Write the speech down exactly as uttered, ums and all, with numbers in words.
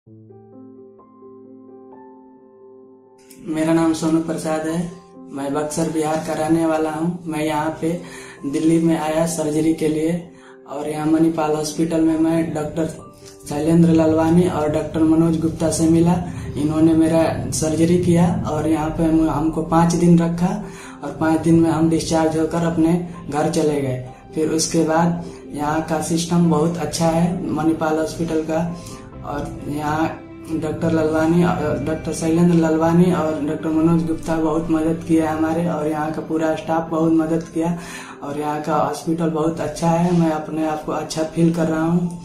मेरा नाम सोनू प्रसाद है। मैं बक्सर बिहार का रहने वाला हूँ। मैं यहाँ पे दिल्ली में आया सर्जरी के लिए और यहाँ मणिपाल हॉस्पिटल में मैं डॉक्टर शैलेंद्र लालवानी और डॉक्टर मनोज गुप्ता से मिला। इन्होंने मेरा सर्जरी किया और यहाँ पे हमको पाँच दिन रखा और पाँच दिन में हम डिस्चार्ज होकर अपने घर चले गए। फिर उसके बाद यहाँ का सिस्टम बहुत अच्छा है मणिपाल हॉस्पिटल का, और यहाँ डॉक्टर लालवानी डॉक्टर शैलेंद्र लालवानी और डॉक्टर मनोज गुप्ता बहुत मदद किया हमारे, और यहाँ का पूरा स्टाफ बहुत मदद किया और यहाँ का हॉस्पिटल बहुत अच्छा है। मैं अपने आप को अच्छा फील कर रहा हूँ।